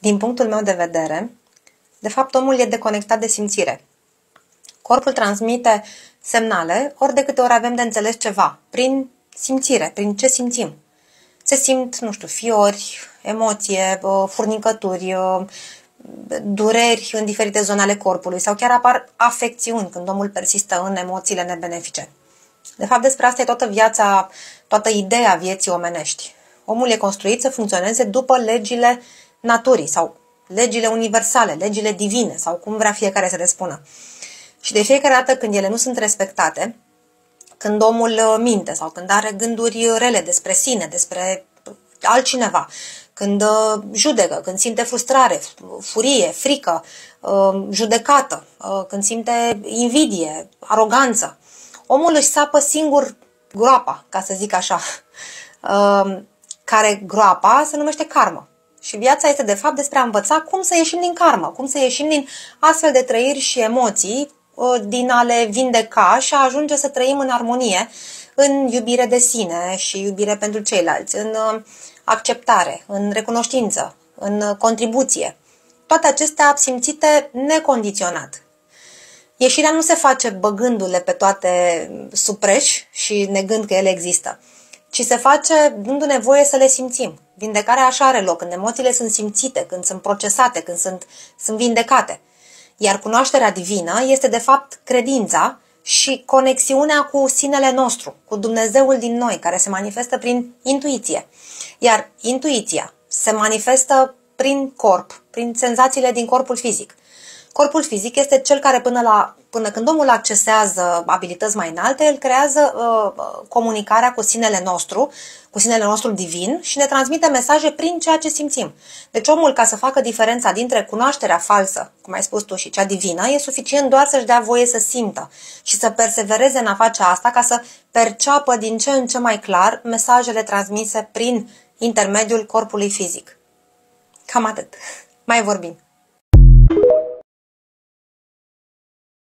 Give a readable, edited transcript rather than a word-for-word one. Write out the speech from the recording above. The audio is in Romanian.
Din punctul meu de vedere, de fapt omul e deconectat de simțire. Corpul transmite semnale ori de câte ori avem de înțeles ceva, prin simțire, prin ce simțim. Se simt, nu știu, fiori, emoție, furnicături, dureri în diferite zone ale corpului sau chiar apar afecțiuni când omul persistă în emoțiile nebenefice. De fapt, despre asta e toată viața, toată ideea vieții omenești. Omul e construit să funcționeze după legile naturii sau legile universale, legile divine sau cum vrea fiecare să le spună. Și de fiecare dată când ele nu sunt respectate, când omul minte sau când are gânduri rele despre sine, despre altcineva, când judecă, când simte frustrare, furie, frică, judecată, când simte invidie, aroganță, omul își sapă singur groapa, ca să zic așa, care groapa se numește karmă. Și viața este de fapt despre a învăța cum să ieșim din karmă, cum să ieșim din astfel de trăiri și emoții, din a le vindeca și a ajunge să trăim în armonie, în iubire de sine și iubire pentru ceilalți, în acceptare, în recunoștință, în contribuție. Toate acestea simțite necondiționat. Ieșirea nu se face băgându-le pe toate supreși și negând că ele există, ci se face dându-ne voie să le simțim. Vindecarea așa are loc, când emoțiile sunt simțite, când sunt procesate, când sunt vindecate. Iar cunoașterea divină este de fapt credința și conexiunea cu sinele nostru, cu Dumnezeul din noi, care se manifestă prin intuiție. Iar intuiția se manifestă prin corp, prin senzațiile din corpul fizic. Corpul fizic este cel care până când omul accesează abilități mai înalte, el creează comunicarea cu sinele nostru divin și ne transmite mesaje prin ceea ce simțim. Deci omul, ca să facă diferența dintre cunoașterea falsă, cum ai spus tu, și cea divină, e suficient doar să-și dea voie să simtă și să persevereze în a face asta ca să perceapă din ce în ce mai clar mesajele transmise prin intermediul corpului fizic. Cam atât. Mai vorbim.